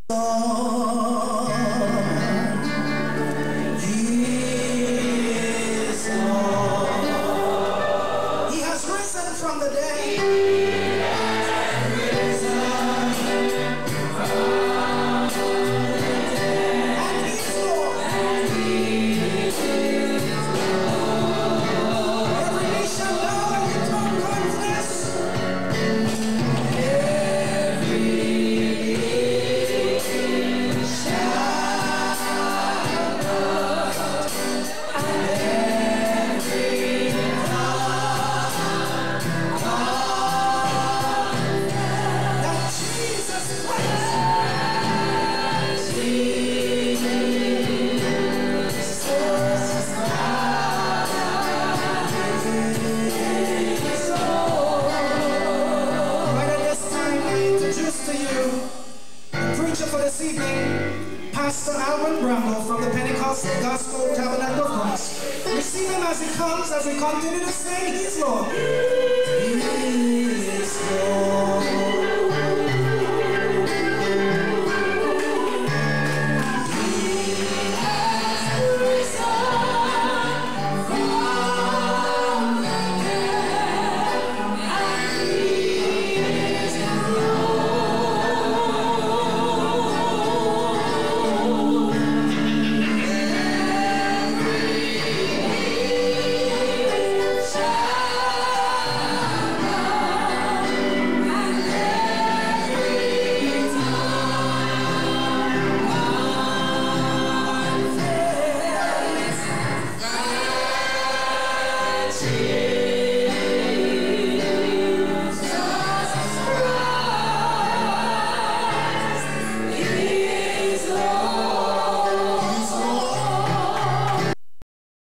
He has risen from the dead. For this evening, Pastor Alvin Bramble from the Pentecostal Gospel Tabernacle of Christ. Receive him as he comes, as we continue to sing his Lord.